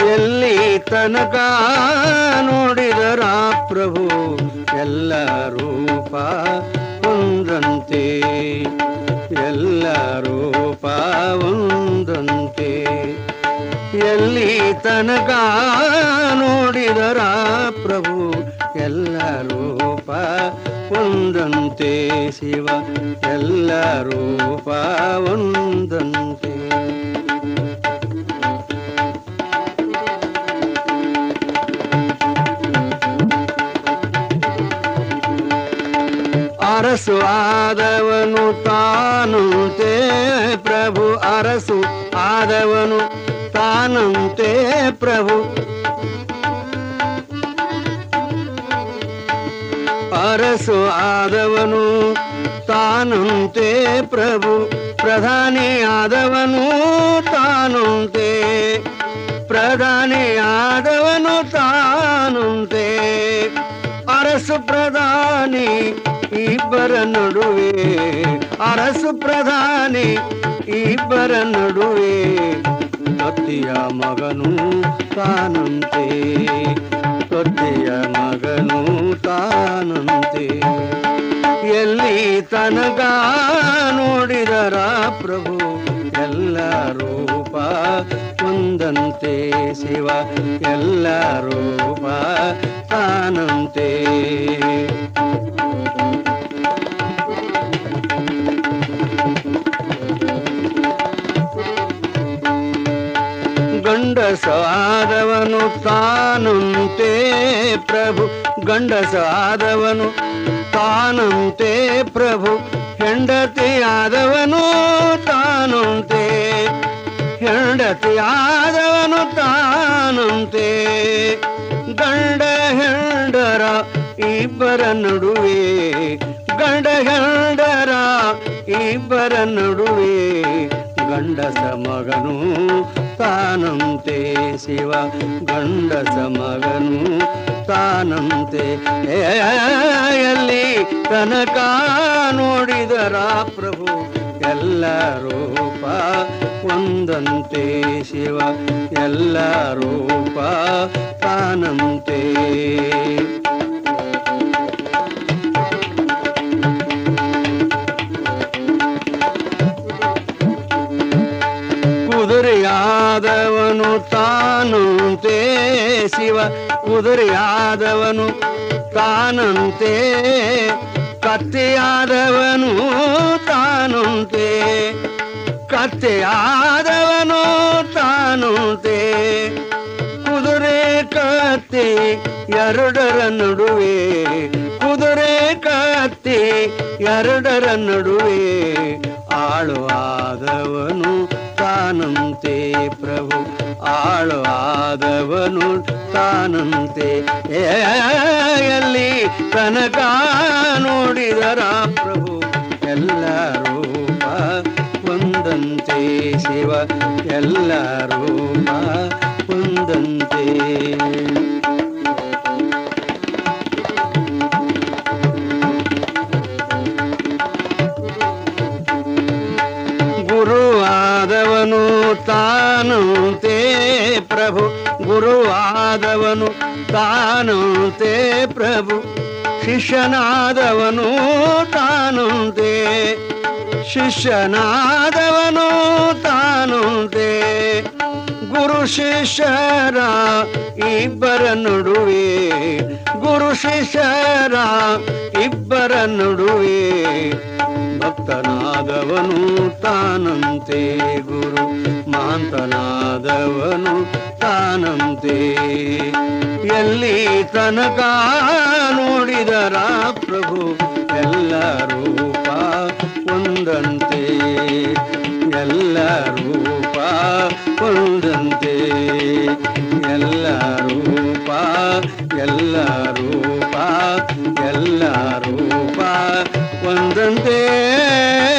ಎಲ್ಲಿ ತನಕ ನೋಡಿದರ ಪ್ರಭು ಎಲ್ಲ ರೂಪ ಒಂದಂತೆ, ಎಲ್ಲ ರೂಪ ಒಂದಂತೆ. ಎಲ್ಲಿ ತನಕ ನೋಡಿದರ ಪ್ರಭು ಎಲ್ಲ ರೂಪ ಒಂದಂತೆ, ಶಿವ ಎಲ್ಲ ರೂಪ ಒಂದಂತೆ. ಅರಸು ಆದವನು ತಾನಂತೆ ಪ್ರಭು, ಅರಸು ಆದವನು ತಾನಂತೆ ಪ್ರಭು. ಅರಸು ಆದವನು ತಾನಂತೆ ಪ್ರಭು, ಪ್ರಧಾನಿ ಆದವನು ತಾನಂತೆ, ಪ್ರಧಾನಿ ಆದವನು ತಾನಂತೆ. ಅರಸು ಪ್ರಧಾನಿ ಇಬ್ಬರ ನಡುವೆ, ಅರಸು ಪ್ರಧಾನಿ ಇಬ್ಬರ ನಡುವೆ ತೊತ್ತಿಯ ಮಗನು ತಾನಂತೆ, ತೊತ್ತಿಯ ಮಗನು ತಾನಂತೆ. ಎಲ್ಲಿ ತನಕ ನೋಡಿದರ ಪ್ರಭು ಎಲ್ಲ ರೂಪ ಒಂದಂತೆ, ಶಿವ ಎಲ್ಲ ರೂಪ ತಾನಂತೆ. ಗಂಡಸಾದವನು ತಾನಂತೆ ಪ್ರಭು, ಗಂಡಸಾದವನು ತಾನಂತೆ ಪ್ರಭು. ಹೆಂಡತಿಯಾದವನು ತಾನಂತೆ, ಹೆಂಡತಿಯಾದವನು ತಾನಂತೆ. ಗಂಡ ಹೆಂಡರ ಇಬ್ಬರ ನಡುವೆ, ಗಂಡ ಹೆಂಡರ ಇಬ್ಬರ ನಡುವೆ ಗಂಡಸ ಮಗನು ತಾನಂತೆ, ಶಿವ ಗಂಡಸ ಮಗನು ತಾನಂತೆ. ಎಲ್ಲಿ ತನಕ ನೋಡಿದರ ಪ್ರಭು ಎಲ್ಲ ರೂಪ ಒಂದಂತೆ, ಶಿವ ಎಲ್ಲ ರೂಪ ತಾನಂತೆ. ಕುದುರೆಯಾದವನು ತಾನಂತೆ ಶಿವ, ಕುದುರೆಯಾದವನು ತಾನಂತೆ. ಕತ್ತೆಯಾದವನು ತಾನಂತೆ, ಕತ್ತೆಯಾದವನು ತಾನಂತೆ. ಕುದುರೆ ಕತ್ತಿ ಎರಡರ ನಡುವೆ, ಕುದುರೆ ಕತ್ತಿ ಎರಡರ ನಡುವೆ ಆಳು ಆದವನು ತಾನಂತೆ ಪ್ರಭು, ಆಳು ಆದವನು ತಾನಂತೆ. ಎಲ್ಲಿ ತನಕ ನೋಡಿದರ ಪ್ರಭು ಎಲ್ಲ ರೂಪ ಒಂದಂತೆ, ಶಿವ ಎಲ್ಲ ರೂಪ ಒಂದಂತೆ. ಗುರುವಾದವನು ತಾನಂತೆ ಪ್ರಭು, ಗುರುವಾದವನು ತಾನಂತೆ ಪ್ರಭು. ಶಿಷ್ಯನಾದವನು ತಾನಂತೆ, ಶಿಷ್ಯನಾದವನು ತಾನಂತೆ. ಗುರು ಶಿಷ್ಯರ ಇಬ್ಬರ ನಡುವೆ, ಗುರು ಶಿಷ್ಯರ ಇಬ್ಬರ ನಡುವೆ ಭಕ್ತನಾದವನು ತಾನಂತೆ, ಗುರು ಮಾಂತನಾದವನು ತಾನಂತೆ. ಎಲ್ಲಿ ತನಕ ನೋಡಿದರ ಪ್ರಭು ಎಲ್ಲ ರೂಪ ಒಂದಂತೆ, ಎಲ್ಲ ರೂಪ ಒಂದಂತೆ. ಎಲ್ಲ ರೂಪ, ಎಲ್ಲ ರೂಪ, ಎಲ್ಲ ರೂಪ ಒಂದಂತೆ.